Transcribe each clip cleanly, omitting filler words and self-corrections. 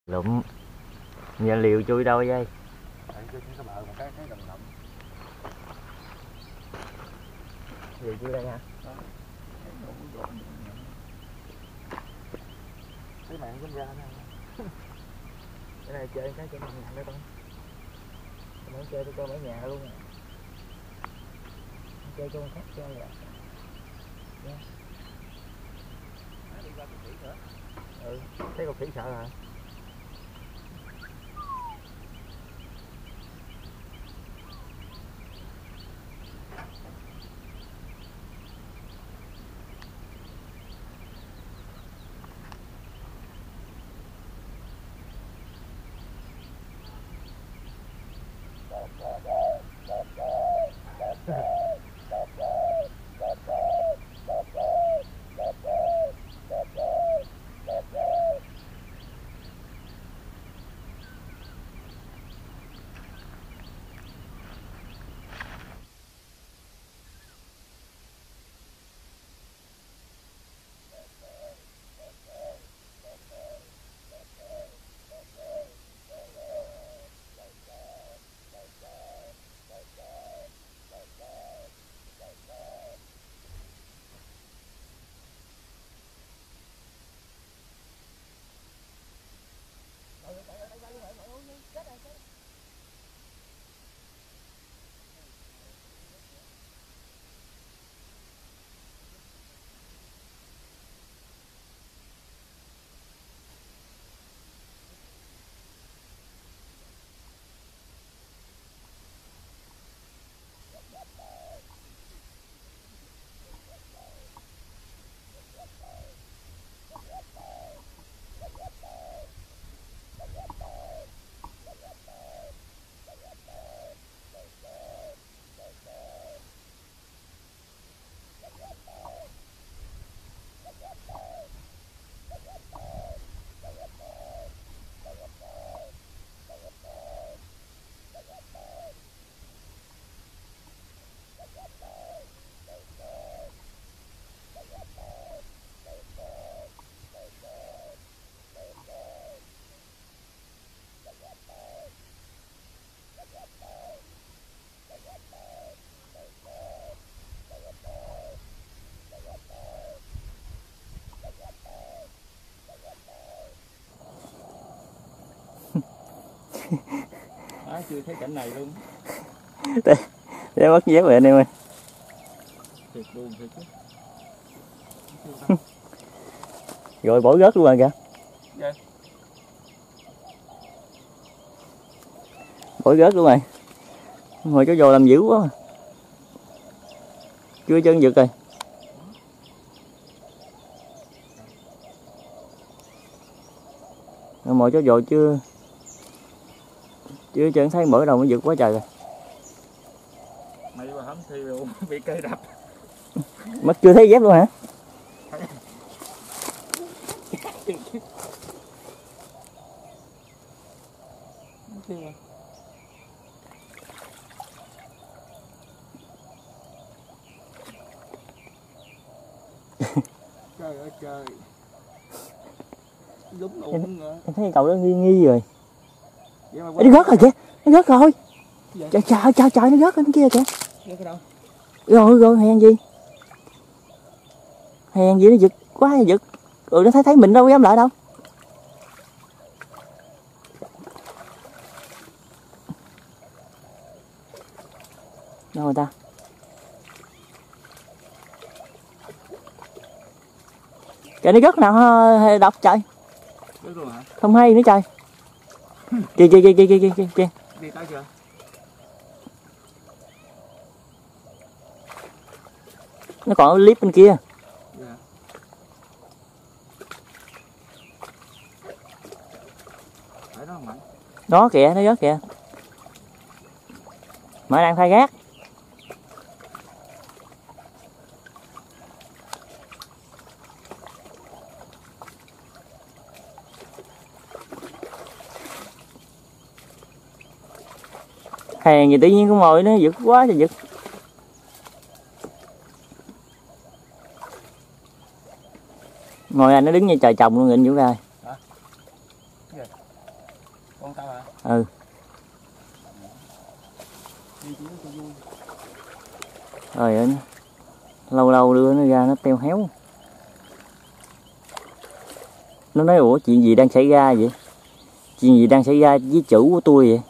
Lụm nhà liều chui đâu vậy? Liều chui đây hả? Cái mạng cũng ra nè. Cái này chơi cái cho nhà nữa con. Muốn chơi cho ở nhà luôn nè. Chơi cho con khác chơi vậy. Yeah. Ừ, thấy con khỉ sợ hả? Chưa thấy cảnh này luôn. Để mất dép rồi anh em ơi. Thiệt luôn thiệt chứ. Rồi bỏ rớt luôn rồi kìa. Dạ. Bỏ rớt luôn rồi. Ngồi chỗ vò làm dữ quá. Chưa chân giật rồi. Ngồi chỗ vò chưa chân thấy mở đầu mới giật quá trời rồi. Mày mà hấm thì bị cây đập. Mất chưa thấy dép luôn hả? Trời ơi trời. Đúng luôn rồi. Em thấy cậu đó nghi rồi. Nó rớt rồi kìa, nó rớt rồi. Trời nó rớt lên kia kìa. Rớt ở đâu? Rồi hèn gì nó giật quá giật. Nó thấy mình đâu dám lại đâu. Đâu rồi ta? Kìa nó rớt nào độc trời. Rớt luôn hả? Không hay nữa trời. Kìa. Đi tới chưa? Nó còn ở clip bên kia. Dạ. Phải đó không Mạnh? Đó kìa, nó rớt kìa. Mà đang thay gác. Hèn gì tự nhiên con mồi nó giật quá trời giật. Ngồi anh nó đứng như trời trồng luôn, nghịn vũ ra. Con tao hả? Ừ. Đi chỉ cho vui. Rồi ơi, lâu lâu đưa nó ra nó teo héo. Nó nói ủa chuyện gì đang xảy ra vậy? Chuyện gì đang xảy ra với chủ của tôi vậy?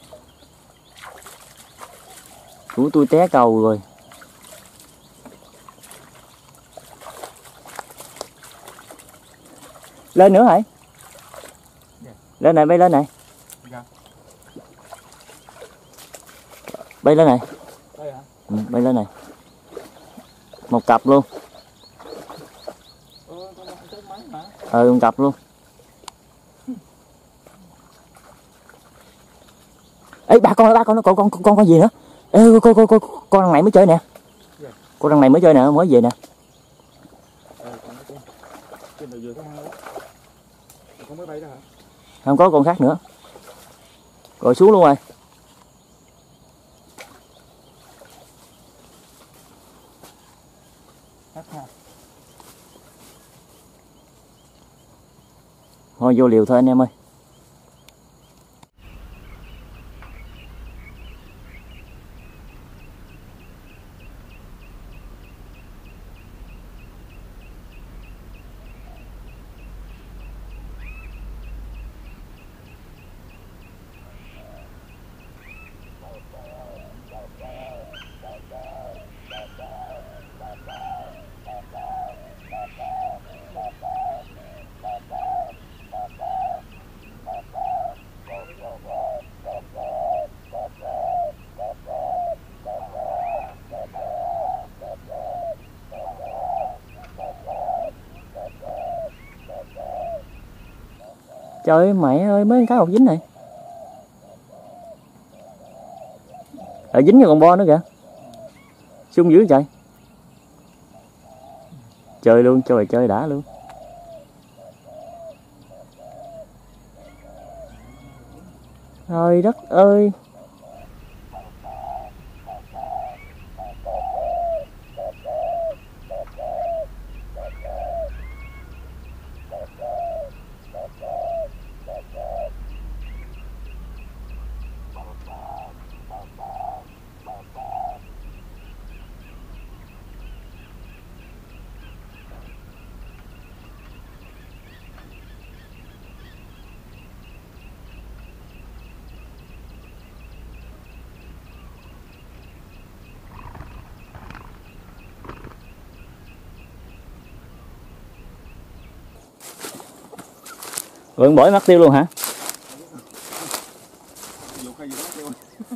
Chủ của tôi té cầu rồi. Lên nữa hả? Lên này, bay lên này. Dạ. Bay lên này. Đây hả? Ừ, bay lên này. Một cặp luôn. Con chết máy hả? Ừ, một cặp luôn. Ê, ba con con gì nữa? Ê, con đằng này mới chơi nè. Dạ. Con đằng này mới chơi nè, mới về nè. Trên đầu dừa có hai. Con mới bay đó hả? Không có con khác nữa. Rồi xuống luôn rồi. Thôi vô liều thôi anh em ơi. Trời mẹ ơi, mấy cái hột dính này. Ở dính cho con bo nữa kìa. Sung dữ trời. Chơi luôn, cho mày chơi đã luôn. Trời đất ơi. Rồi bỏ mất tiêu luôn hả? Dục hay gì đó tiêu.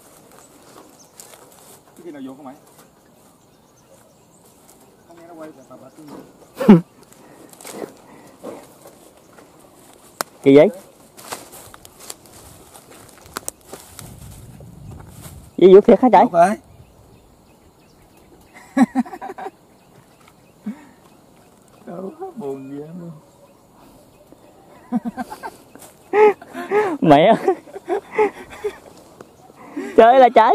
Cái khi nào dục không mày? Không nghe nó quay bà tiêu. Kỳ vậy? Gì dục thiệt hả trời? Dục rồi. Đâu buồn ghê luôn. Mẹ. Trời ơi là trời.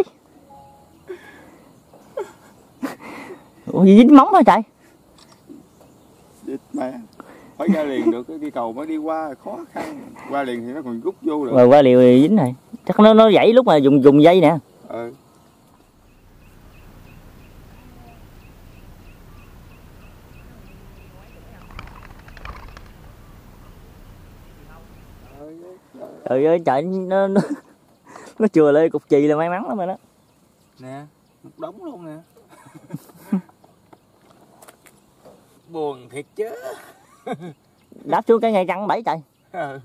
Ủa gì dính móng hả trời? Mẹ phải ra liền được, cái đi cầu mới đi qua khó khăn, qua liền thì nó còn rút vô được. Rồi qua liều thì dính này. Chắc nó dãy lúc mà dùng dây nè. Ừ. Trời ơi trời, nó chừa lên cục chì là may mắn lắm rồi đó. Nè, một đống luôn nè. Buồn thiệt chứ. Đáp xuống cái ngay trăng bẫy trời. Ừ.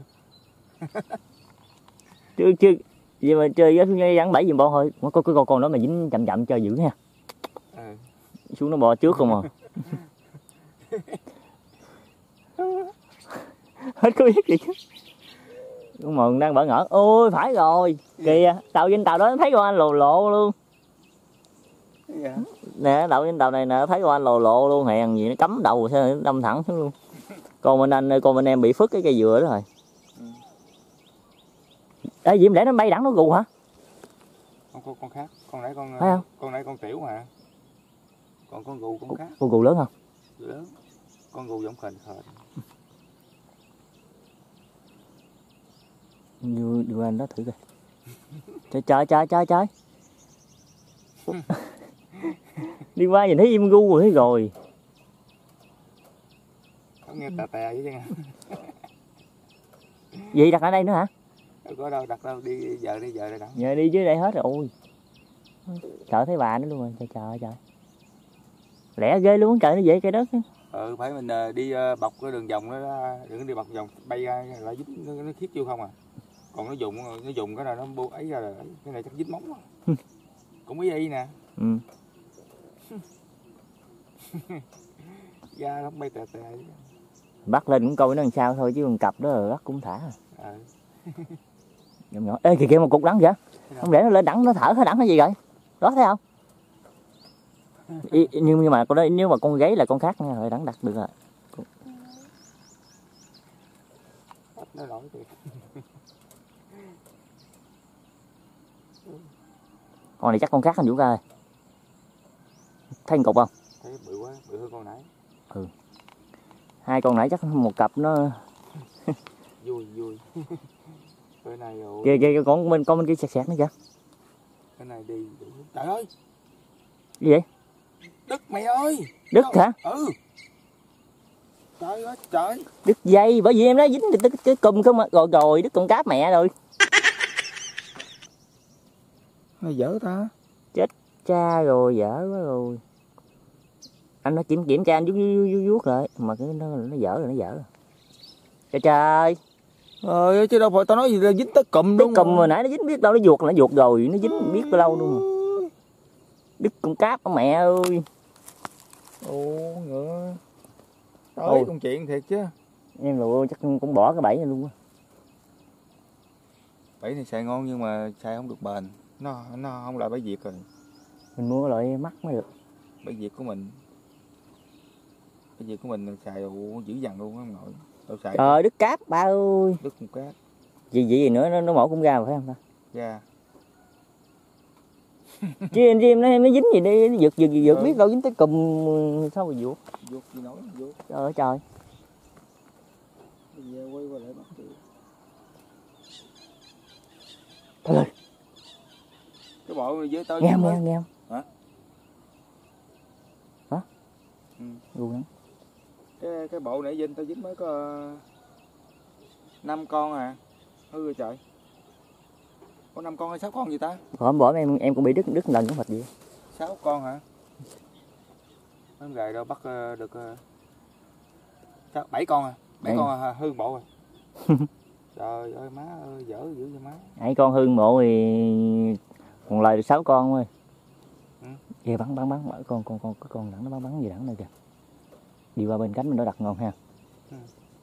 Chưa gì mà chơi với ngay trăng bẫy giùm bo thôi. Có con đó mà dính chậm chậm chơi dữ ha. Ừ. Xuống nó bò trước không à. Hết có biết gì chứ. Con mừng đang bỡ ngỡ. Ôi phải rồi. Kìa, tàu trên tàu đó thấy con anh lồ lộ luôn. Dạ. Nè, đậu trên tàu này nè, thấy con anh lồ lộ luôn, hèn gì nó cắm đầu sao nó đâm thẳng xuống luôn. Con bên em bị phức cái cây dừa đó rồi. Ê, Diễm để nó bay đẳng nó gù hả? Con khác, con nãy con phải không? Con nãy con tiểu mà. Còn con gù con khác. Con gù lớn không? Lớn. Con gù giống khền khền. Đưa anh đó thử coi. Trời. Đi qua nhìn thấy im gu rồi. Thấy rồi. Không nghe tè vậy chứ. Gì đặt ở đây nữa hả? Đâu có đâu đặt đâu, đi giờ đây đặt. Giờ đi dưới đây hết rồi. Ôi. Sợ thấy bà nữa luôn rồi. Trời. Lẻ ghê luôn, trời nó dễ cây đất. Phải mình đi bọc cái đường vòng đó, đừng đi bọc vòng bay ra lại dính nó khiết vô không à. Còn nó dùng cái nào nó bu ấy ra là cái này chắc dính móng rồi. Cũng ý nè. Ừ. Da nó bay tè. Bắt lên cũng coi nó làm sao thôi chứ con cặp đó rồi bắt cũng thả. Nhỏ. Ê kìa một cục đắng vậy. Không lẽ nó lên đắng nó thở hay đắng hay gì vậy? Đó thấy không? Nhưng mà con đó, nếu mà con gáy là con khác nha, rồi đắng đặt được rồi. Nó nổi thiệt. Con này chắc con khác anh Vũ coi. Thấy con cục không? Thấy bự quá, bự hơn con nãy. Ừ. Hai con nãy chắc một cặp nó vui. Cái này rồi. Kìa con bên kia sẹt nữa kìa. Cái này đi. Trời ơi. Gì vậy? Đứt mày ơi. Đứt hả? Ừ. Trời ơi trời. Đứt dây, bởi vì em nói dính cái cùm không mà. Rồi đứt con cáp mẹ rồi. Nó dở ta. Chết cha rồi, dở quá rồi. Anh nó kiểm tra anh vuốt lại mà cái nó dở rồi. Trời. Chứ đâu phải tao nói gì là dính tới cùm luôn. Cái cùm mà nãy nó dính biết đâu, nó vuột rồi, nó dính biết bao lâu luôn mà. Đứt con cáp đó mẹ ơi. Ồ ngựa. Tới con chuyện thiệt chứ. Em lụa chắc cũng bỏ cái bẫy này luôn á. Bẫy này xài ngon nhưng mà xài không được bền. Nó không lại bẫy Việt rồi. Mình mua loại mắc mới được. Bẫy Việt của mình. Bẫy Việt của mình xài dữ dằn luôn á ông nội. Tao xài. Trời đứt cáp ba ơi. Đứt con cáp. Gì nữa nó mổ cũng ra mà phải không ta? Ra. Chứ em nó dính gì đi, nó giật biết đâu dính tới cùm sao mà vuột. Vuột gì nói vuột. Trời ơi trời. Bây giờ quay qua lại bắt kìa. Trời ơi. Cái bộ dưới tới. Nghe. Hả? Hả? Ừ. Luôn Cái bộ nãy Vinh tao dính mới có 5 con à. Hư rồi trời. Có 5 con hay 6 con gì ta? Hôm bữa em cũng bị đứt lần cái mệt gì. 6 con hả? Không gài đâu bắt được 7 con à. 7 con à, hư bộ rồi. Trời ơi má ơi, dở dữ vậy má. 7 con hư bộ thì còn lời được 6 con thôi. Ừ. Kìa bắn con đẳng nó bắn gì đẳng này kìa. Đi qua bên cánh mình nó đặt ngon ha. Ừ.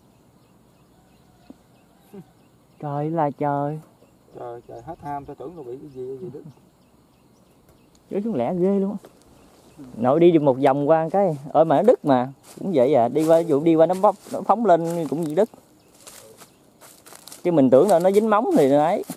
Trời là trời. Trời hết ham tao tưởng nó bị cái gì Đức. Chứ xuống lẻ ghê luôn. Nội đi được một vòng qua cái mà nó đứt mà cũng vậy à, đi qua nó phóng lên cũng gì đứt. Chứ mình tưởng là nó dính móng thì nó ấy.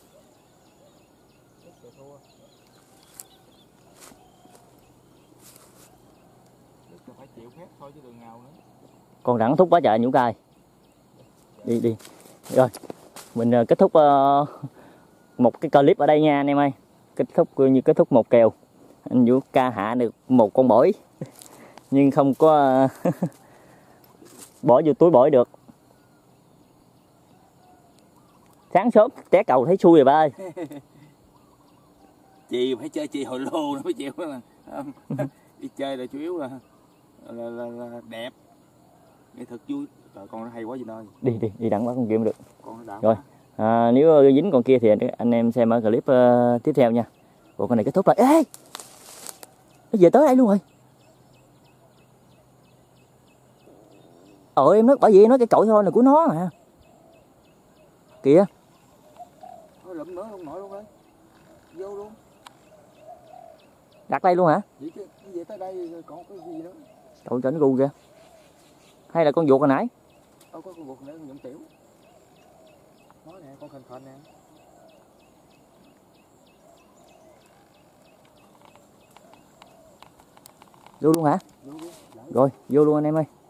Con rắn thúc quá trời nhũ cay. Đi. Rồi, mình kết thúc một cái clip ở đây nha anh em ơi. Kết thúc một kèo. Anh Vũ ca hạ được một con bổi. Nhưng không có bỏ vô túi bổi được. Sáng sớm té cầu thấy xui rồi ba ơi. Chị phải chơi chị hồi lô nó mới chịu đó mà. Đi chơi là chủ yếu là đẹp. Nghệ thuật vui. Trời con nó hay quá gì đâu. Đi đặng bắt con kia mới được. Con nó rồi. Nếu dính con kia thì anh em xem ở clip tiếp theo nha. Bộ con này kết thúc rồi. Ê! Nó về tới đây luôn rồi. Em nói bởi vì em nói cái cội thôi là của nó mà. Kìa. Nó lụm nữa không nổi luôn ơi. Vô luôn. Đặt đây luôn hả? Vậy chứ về tới đây còn cái gì nữa. Cậu cho nó gu kìa. Hay là con vuột hồi nãy? Có con vuột nữa nhậm tiểu. Nó nè, con khền nè. Vô luôn hả? Rồi, vô luôn anh em ơi.